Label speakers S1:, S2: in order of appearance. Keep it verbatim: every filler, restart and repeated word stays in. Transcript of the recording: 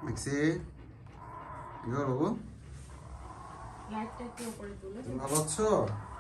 S1: Mixie কি করো বাবু?
S2: লাইটটা একটু উপরে তুলে
S1: তুমি ভালো আছো?